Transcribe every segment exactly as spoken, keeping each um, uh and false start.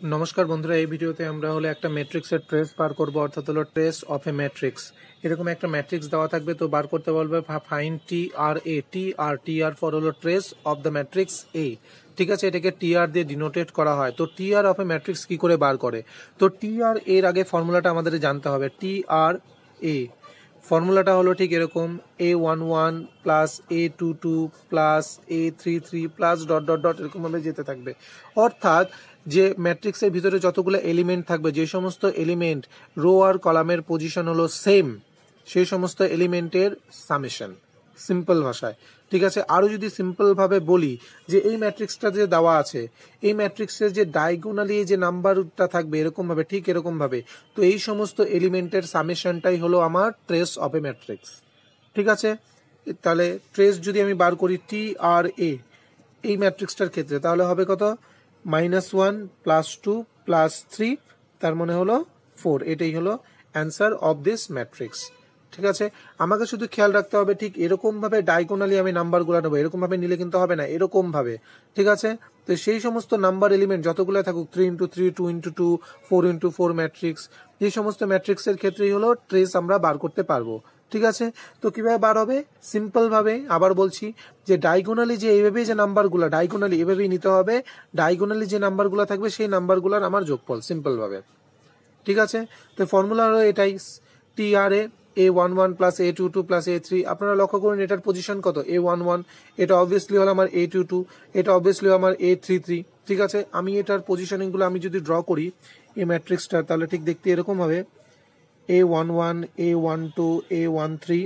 নমস্কার বন্ধুরা, এই ভিডিওতে আমরা হলো একটা ম্যাট্রিক্সের ট্রেস বার করব, অর্থাৎ হলো ট্রেস অফ এ ম্যাট্রিক্স। এরকম একটা ম্যাট্রিক্স দেওয়া থাকবে, তো বার করতে বলবে find T R A. T R T R for হলো trace of the matrix A. ঠিক আছে, এটাকে টি আর দিয়ে ডিনোটেট করা হয়। তো টি আর অফ এ ম্যাট্রিক্স কি করে বার করে? তো টি আর এর আগে ফর্মুলাটা আমাদের জানতে হবে। টি আর এ ফর্মুলাটা হলো ঠিক এরকম, A one one plus A two two plus A three three plus dot dot dot এরকমভাবে যেতে থাকবে। অর্থাৎ যে ম্যাট্রিক্সের ভিতরে যতগুলো এলিমেন্ট থাকবে, যে সমস্ত এলিমেন্ট রো আর কলামের পজিশন হলো সেম, সেই সমস্ত এলিমেন্টের সামেশন, সিম্পল ভাষায়। ঠিক আছে, আরও যদি সিম্পলভাবে বলি যে এই ম্যাট্রিক্সটা যে দেওয়া আছে, এই ম্যাট্রিক্সের যে ডায়াগোনালি যে নাম্বারটা থাকবে এরকমভাবে, ঠিক এরকমভাবে, তো এই সমস্ত এলিমেন্টের সামেশনটাই হলো আমার ট্রেস অফ এ ম্যাট্রিক্স। ঠিক আছে, তাহলে ট্রেস যদি আমি বার করি টি আর এ এই ম্যাট্রিক্সটার ক্ষেত্রে, তাহলে হবে কত? Minus one plus two plus three, তার মানে হলো ফোর। এটাই হলো অ্যান্সার অফ দিস ম্যাট্রিক্স। ঠিক আছে, আমাকে শুধু খেয়াল রাখতে হবে ঠিক এরকমভাবে ডায়াগোনালি আমি নাম্বারগুলো নেবো। এরকমভাবে নিলে কিন্তু হবে না, এরকমভাবে। ঠিক আছে, তো সেই সমস্ত নাম্বার এলিমেন্ট যতগুলো থাকুক, three into three, two into two, four into four matrix, এই সমস্ত ম্যাট্রিক্সের ক্ষেত্রেই হলো ট্রেস আমরা বার করতে পারবো। ঠিক আছে, তো কিভাবে বার হবে? সিম্পলভাবে আবার বলছি যে ডায়াগোনালি যে এইভাবে যে নাম্বারগুলো, ডায়াগোনালি এভাবেই নিতে হবে। ডায়াগোনালি যে নাম্বারগুলো থাকবে সেই নাম্বারগুলোর আমার যোগফল, সিম্পলভাবে। ঠিক আছে, তো ফর্মুলা হলো এটাই, T R A A one one plus A two two plus A three. আপনারা লক্ষ্য করুন এটার পজিশন কত? A one one. এটা অবভিয়াসলি হলো আমার এ টু টু, এটা অবভিয়াসলি আমার এ থ্রি থ্রি। ঠিক আছে, আমি এটার পজিশনিংগুলো আমি যদি ড্র করি এই ম্যাট্রিক্সটা, তাহলে ঠিক দেখতে এরকম হবে, A one one, A one two, A one three,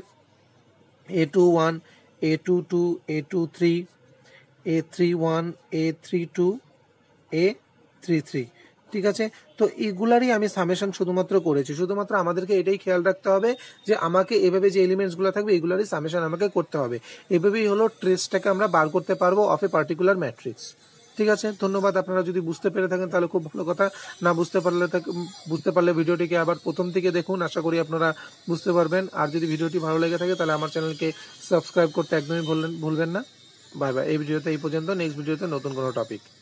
A two one, A two two, A two three, A three one, A three two, A three three. ঠিক আছে, তো এগুলারই আমি সামেশন শুধুমাত্র করেছি। শুধুমাত্র আমাদেরকে এটাই খেয়াল রাখতে হবে যে আমাকে এভাবে যে এলিমেন্টসগুলো থাকবে এগুলারই সামেশন আমাকে করতে হবে। এভাবেই হলো ট্রেসটাকে আমরা বার করতে পারবো অফ এ পার্টিকুলার ম্যাট্রিক্স। ঠিক আছে, ধন্যবাদ। আপনারা যদি বুঝতে পেরে থাকেন তাহলে খুব ভালো কথা, না বুঝতে পারলে বুঝতে পারলে ভিডিওটিকে আবার প্রথম থেকে দেখুন, আশা করি আপনারা বুঝতে পারবেন। আর যদি ভিডিওটি ভালো লেগে থাকে তাহলে আমার চ্যানেলকে সাবস্ক্রাইব করতে একদমই ভুলবেন ভুলবেন না। Bye bye. এই ভিডিওতে এই পর্যন্ত, নেক্সট ভিডিওতে নতুন কোনো টপিক।